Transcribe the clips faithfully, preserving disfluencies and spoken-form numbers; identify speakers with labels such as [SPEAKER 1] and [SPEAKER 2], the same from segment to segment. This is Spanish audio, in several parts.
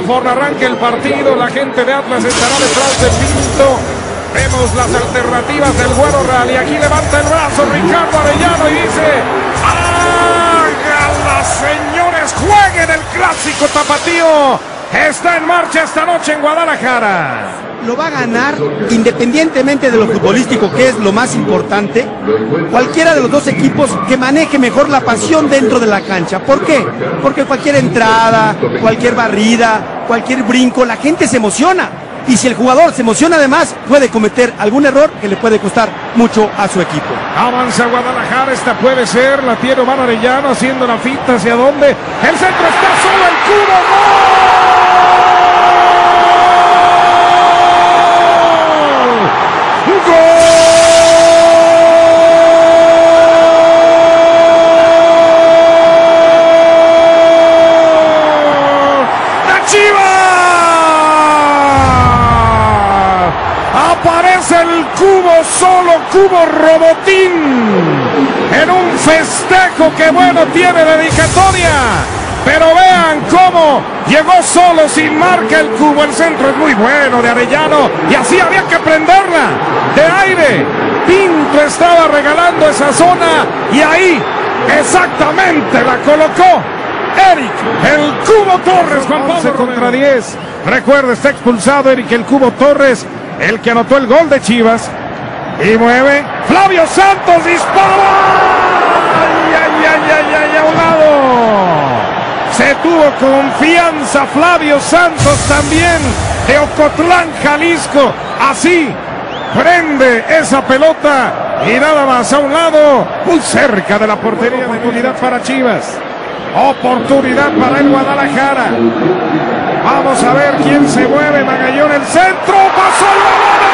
[SPEAKER 1] Conforme arranque el partido, la gente de Atlas estará detrás de Pinto. Vemos las alternativas del Güero Real y aquí levanta el brazo Ricardo Arellano y dice: ¡háganla, señores! ¡Jueguen el clásico tapatío! Está en marcha esta noche en Guadalajara.
[SPEAKER 2] Lo va a ganar independientemente de lo futbolístico, que es lo más importante. Cualquiera de los dos equipos que maneje mejor la pasión dentro de la cancha. ¿Por qué? Porque cualquier entrada, cualquier barrida, cualquier brinco, la gente se emociona. Y si el jugador se emociona además, puede cometer algún error que le puede costar mucho a su equipo.
[SPEAKER 1] Avanza Guadalajara, esta puede ser, la tiene Omar Arellano haciendo la finta hacia dónde. El centro está solo, el cubo, ¡gol! Aparece el cubo solo, cubo Robotín, en un festejo que bueno tiene dedicatoria. Pero vean cómo llegó solo, sin marca el cubo. El centro es muy bueno de Arellano y así había que prenderla de aire. Pinto estaba regalando esa zona y ahí exactamente la colocó Eric el Cubo Torres. Juan Pablo contra diez. Recuerda, está expulsado Eric el Cubo Torres, el que anotó el gol de Chivas. Y mueve Flavio Santos, dispara. ¡Ay, ay, ay, ay, ay! A un lado. Se tuvo confianza Flavio Santos también, de Ocotlán, Jalisco. Así prende esa pelota y nada más a un lado, muy cerca de la portería. Oportunidad para Chivas. Oportunidad para el Guadalajara. Vamos a ver quién se mueve. Magallón, el centro. Pasó el balón.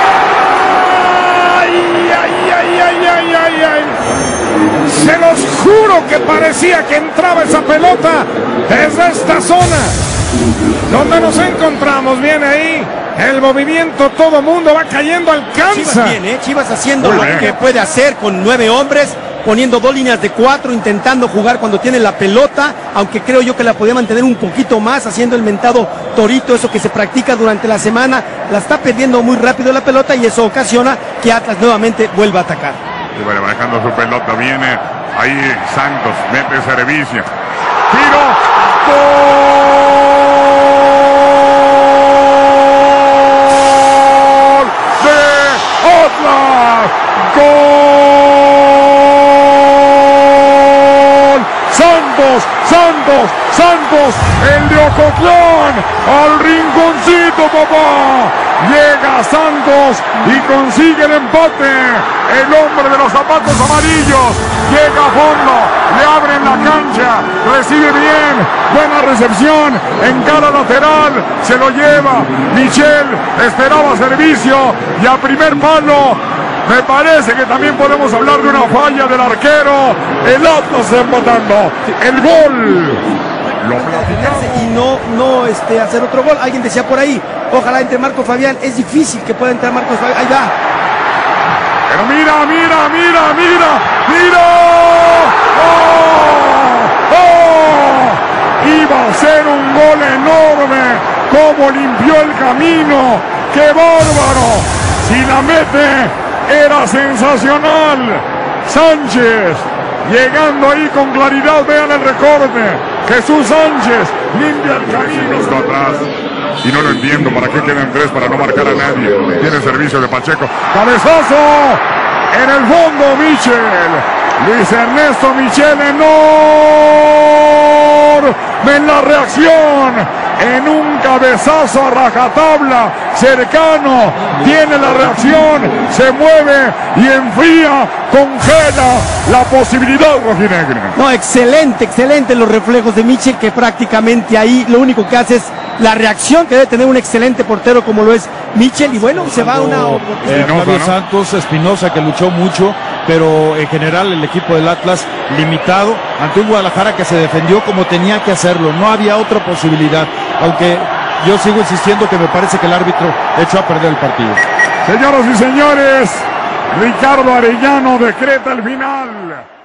[SPEAKER 1] ¡Ay, ay, ay, ay, ay, ay, ay! Se los juro que parecía que entraba esa pelota desde esta zona donde nos encontramos. Viene ahí el movimiento, todo mundo va cayendo, alcanza.
[SPEAKER 2] Chivas, bien, ¿eh? Chivas haciendo lo que puede hacer con nueve hombres, poniendo dos líneas de cuatro, intentando jugar cuando tiene la pelota, aunque creo yo que la podía mantener un poquito más, haciendo el mentado torito, eso que se practica durante la semana. La está perdiendo muy rápido la pelota y eso ocasiona que Atlas nuevamente vuelva a atacar.
[SPEAKER 3] Y bueno, manejando su pelota, viene ahí Santos, mete servicio, tiro, gol de Atlas, gol, Santos, Santos, Santos, el de Ocotlán, al rinconcito, papá. Llega Santos y consigue el empate. El hombre de los zapatos amarillos llega a fondo, le abren la cancha, recibe bien, buena recepción, en cara lateral, se lo lleva Michel, esperaba servicio y a primer palo. Me parece que también podemos hablar de una falla del arquero. El Atlas está empatando. El gol
[SPEAKER 2] y no, no este, hacer otro gol. Alguien decía por ahí, ojalá entre Marco Fabián. Es difícil que pueda entrar Marcos Fabián. Ahí va.
[SPEAKER 3] Pero mira, mira, mira, mira, mira. ¡Oh! ¡Oh! Iba a ser un gol enorme. Cómo limpió el camino. ¡Qué bárbaro! Si la mete, era sensacional. Sánchez llegando ahí con claridad. Vean el recorte. Jesús Sánchez limpia el camino. Está atrás y no lo entiendo. ¿Para qué quedan tres? Para no marcar a nadie. Tiene servicio de Pacheco. ¡Cabezazo! En el fondo, Michel. Luis Ernesto Michel enorme en la reacción. En un cabezazo a rajatabla, cercano, tiene la reacción, se mueve y enfría, congela la posibilidad rojinegra.
[SPEAKER 2] No, excelente, excelente los reflejos de Michel, que prácticamente ahí lo único que hace es la reacción que debe tener un excelente portero como lo es Michel. Y bueno, se va a una
[SPEAKER 4] oportunidad. Eh, Flavio, ¿no? Santos, Espinosa, que luchó mucho, pero en general el equipo del Atlas limitado ante un Guadalajara que se defendió como tenía que hacerlo. No había otra posibilidad, aunque yo sigo insistiendo que me parece que el árbitro echó a perder el partido.
[SPEAKER 3] Señoras y señores, Ricardo Arellano decreta el final.